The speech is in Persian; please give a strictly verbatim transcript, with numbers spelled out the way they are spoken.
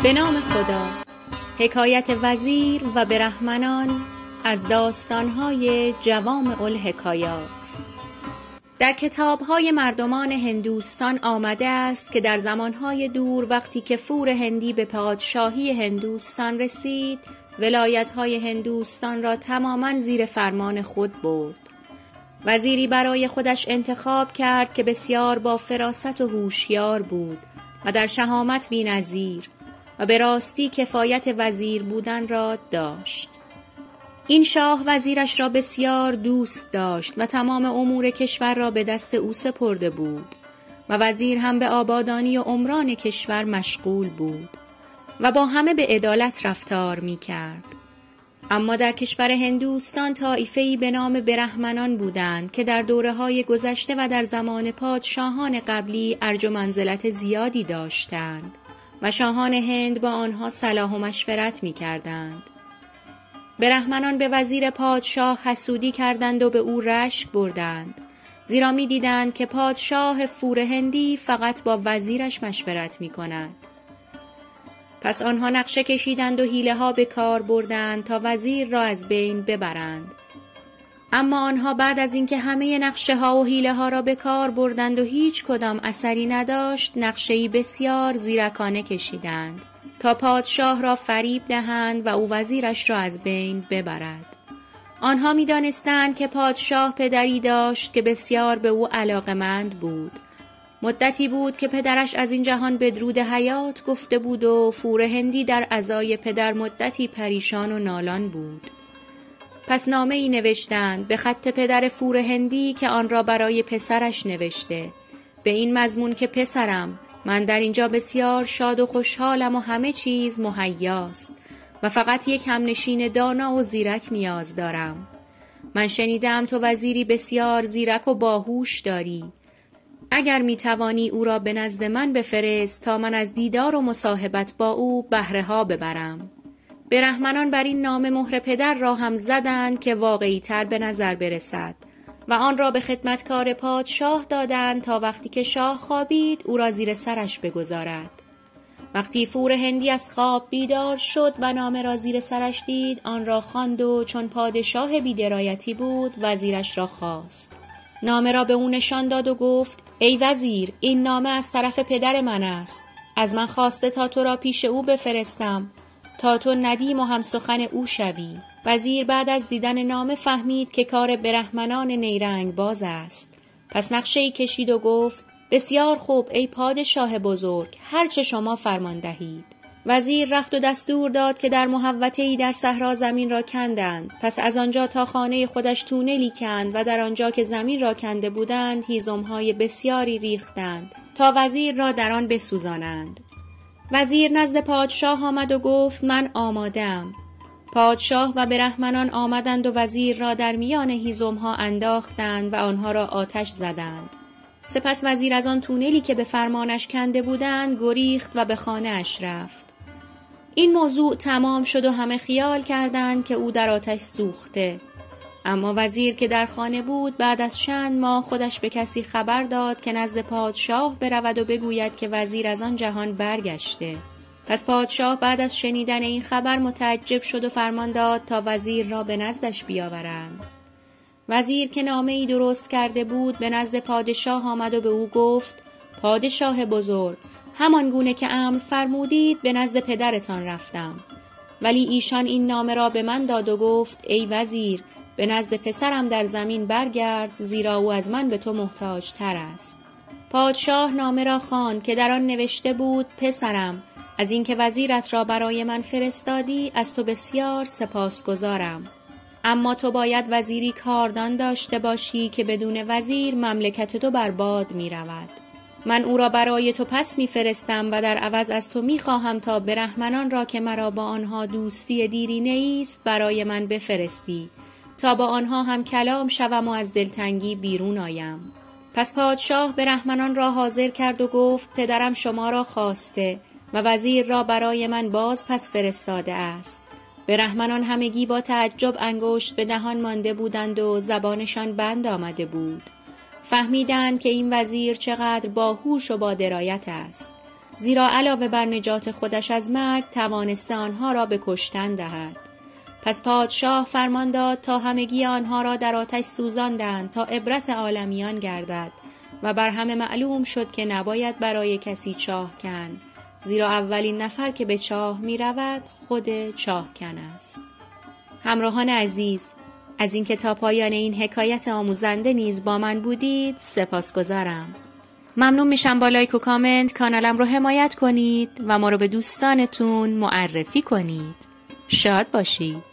به نام خدا. حکایت وزیر و برهمنان از داستان‌های جوامع الحکایات. در کتاب‌های مردمان هندوستان آمده است که در زمانهای دور وقتی که فور هندی به پادشاهی هندوستان رسید، ولایت‌های هندوستان را تماماً زیر فرمان خود برد. وزیری برای خودش انتخاب کرد که بسیار با فراست و هوشیار بود و در شهامت بی‌نظیر و به راستی کفایت وزیر بودن را داشت. این شاه وزیرش را بسیار دوست داشت و تمام امور کشور را به دست او سپرده بود و وزیر هم به آبادانی و عمران کشور مشغول بود و با همه به عدالت رفتار می کرد. اما در کشور هندوستان طایفه‌ای به نام برهمنان بودند که در دوره‌های گذشته و در زمان پادشاهان قبلی ارج و منزلت زیادی داشتند و شاهان هند با آنها صلاح و مشورت می کردند. برهمنان به وزیر پادشاه حسودی کردند و به او رشک بردند، زیرا می دیدند که پادشاه فور هندی فقط با وزیرش مشورت می کند. پس آنها نقشه کشیدند و حیله ها به کار بردند تا وزیر را از بین ببرند. اما آنها بعد از اینکه همه نقشه ها و حیله ها را به کار بردند و هیچ کدام اثری نداشت، نقشه‌ای بسیار زیرکانه کشیدند تا پادشاه را فریب دهند و او وزیرش را از بین ببرد. آنها می دانستند که پادشاه پدری داشت که بسیار به او علاقمند بود. مدتی بود که پدرش از این جهان بدرود حیات گفته بود و فور هندی در عزای پدر مدتی پریشان و نالان بود. پس نامه ای نوشتند به خط پدر فور هندی که آن را برای پسرش نوشته، به این مضمون که پسرم، من در اینجا بسیار شاد و خوشحالم و همه چیز مهیاست و فقط یک همنشین دانا و زیرک نیاز دارم. من شنیدم تو وزیری بسیار زیرک و باهوش داری. اگر می توانی او را به نزد من بفرست تا من از دیدار و مصاحبت با او بهره ها ببرم. برهمنان بر این نامه مهر پدر را هم زدند که واقعی تر به نظر برسد و آن را به خدمتکار پادشاه دادند تا وقتی که شاه خوابید او را زیر سرش بگذارد. وقتی فور هندی از خواب بیدار شد و نامه را زیر سرش دید، آن را خواند و چون پادشاه بی‌درایتی بود وزیرش را خواست. نامه را به او نشان داد و گفت ای وزیر، این نامه از طرف پدر من است. از من خواسته تا تو را پیش او بفرستم تا تو ندیم و هم سخن او شوی. وزیر بعد از دیدن نامه فهمید که کار برهمنان نیرنگ باز است. پس نقشه‌ای کشید و گفت بسیار خوب ای پادشاه بزرگ، هر چه شما فرمان دهید. وزیر رفت و دستور داد که در محوطه‌ای در صحرا زمین را کندند. پس از آنجا تا خانه خودش تونلی کند و در آنجا که زمین را کنده بودند هیزم‌های بسیاری ریختند تا وزیر را در آن بسوزانند. وزیر نزد پادشاه آمد و گفت من آماده‌ام. پادشاه و برهمنان آمدند و وزیر را در میان هیزم‌ها انداختند و آنها را آتش زدند. سپس وزیر از آن تونلی که به فرمانش کنده بودند گریخت و به خانه اش رفت. این موضوع تمام شد و همه خیال کردند که او در آتش سوخته. اما وزیر که در خانه بود بعد از چند ماه خودش به کسی خبر داد که نزد پادشاه برود و بگوید که وزیر از آن جهان برگشته. پس پادشاه بعد از شنیدن این خبر متعجب شد و فرمان داد تا وزیر را به نزدش بیاورند. وزیر که نامه‌ای درست کرده بود به نزد پادشاه آمد و به او گفت پادشاه بزرگ، همان گونه که امر فرمودید به نزد پدرتان رفتم، ولی ایشان این نامه را به من داد و گفت ای وزیر، به نزد پسرم در زمین برگرد، زیرا او از من به تو محتاج تر است. پادشاه نامه را خواند که در آن نوشته بود پسرم، از اینکه وزیرت را برای من فرستادی از تو بسیار سپاسگزارم. اما تو باید وزیری کاردان داشته باشی که بدون وزیر مملکت تو برباد می رود. من او را برای تو پس می فرستم و در عوض از تو می خواهم تا برهمنان را که مرا با آنها دوستی دیرینه ایست برای من بفرستی تا با آنها هم کلام شوم و از دلتنگی بیرون آیم. پس پادشاه برهمنان را حاضر کرد و گفت پدرم شما را خواسته و وزیر را برای من باز پس فرستاده است. برهمنان همگی با تعجب انگشت به دهان مانده بودند و زبانشان بند آمده بود. فهمیدند که این وزیر چقدر باهوش و با درایت است. زیرا علاوه بر نجات خودش از مرگ توانسته آنها را به کشتن دهد. پس پادشاه فرمان داد تا همگی آنها را در آتش سوزاندند تا عبرت عالمیان گردد و بر همه معلوم شد که نباید برای کسی چاه کند، زیرا اولین نفر که به چاه می رود خود چاهکن است. همراهان عزیز، از اینکه تا پایان این حکایت آموزنده نیز با من بودید سپاسگزارم. ممنون میشم با لایک و کامنت کانالم رو حمایت کنید و ما رو به دوستانتون معرفی کنید. شاد باشید.